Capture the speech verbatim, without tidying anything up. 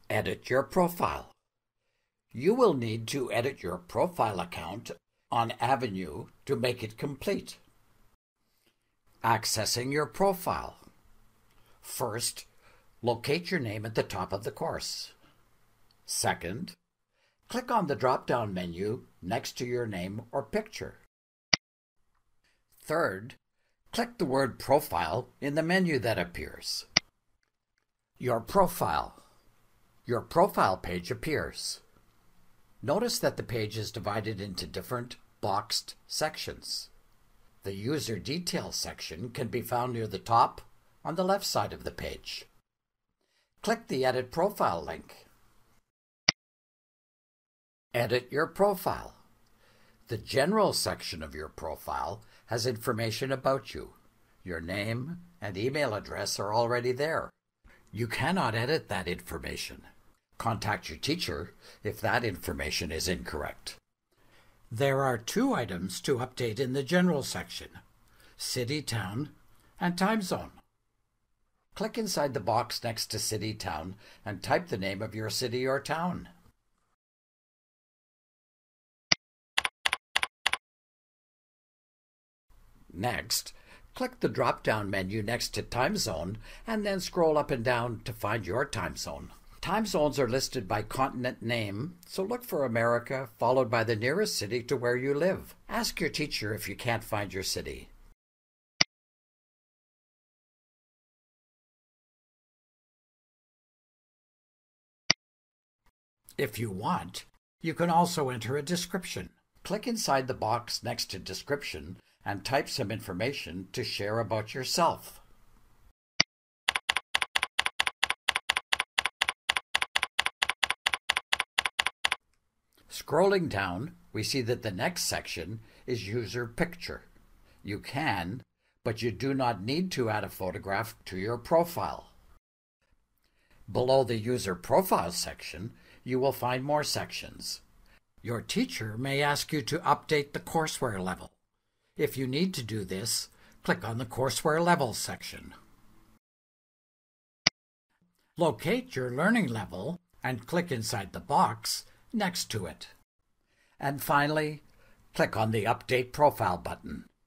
Edit your profile. You will need to edit your profile account on Avenue to make it complete. Accessing your profile. First, locate your name at the top of the course. Second, click on the drop-down menu next to your name or picture. Third, click the word Profile in the menu that appears. Your profile. Your profile page appears. Notice that the page is divided into different boxed sections. The User Details section can be found near the top on the left side of the page. Click the Edit Profile link. Edit your profile. The General section of your profile has information about you. Your name and email address are already there. You cannot edit that information. Contact your teacher if that information is incorrect. There are two items to update in the General section: City, Town, and Time Zone. Click inside the box next to City, Town and type the name of your city or town. Next, click the drop-down menu next to Time Zone and then scroll up and down to find your time zone. Time zones are listed by continent name, so look for America, followed by the nearest city to where you live. Ask your teacher if you can't find your city. If you want, you can also enter a description. Click inside the box next to Description and type some information to share about yourself. Scrolling down, we see that the next section is User Picture. You can, but you do not need to add a photograph to your profile. Below the User Profile section, you will find more sections. Your teacher may ask you to update the courseware level. If you need to do this, click on the Courseware Levels section. Locate your learning level and click inside the box next to it. And finally, click on the Update Profile button.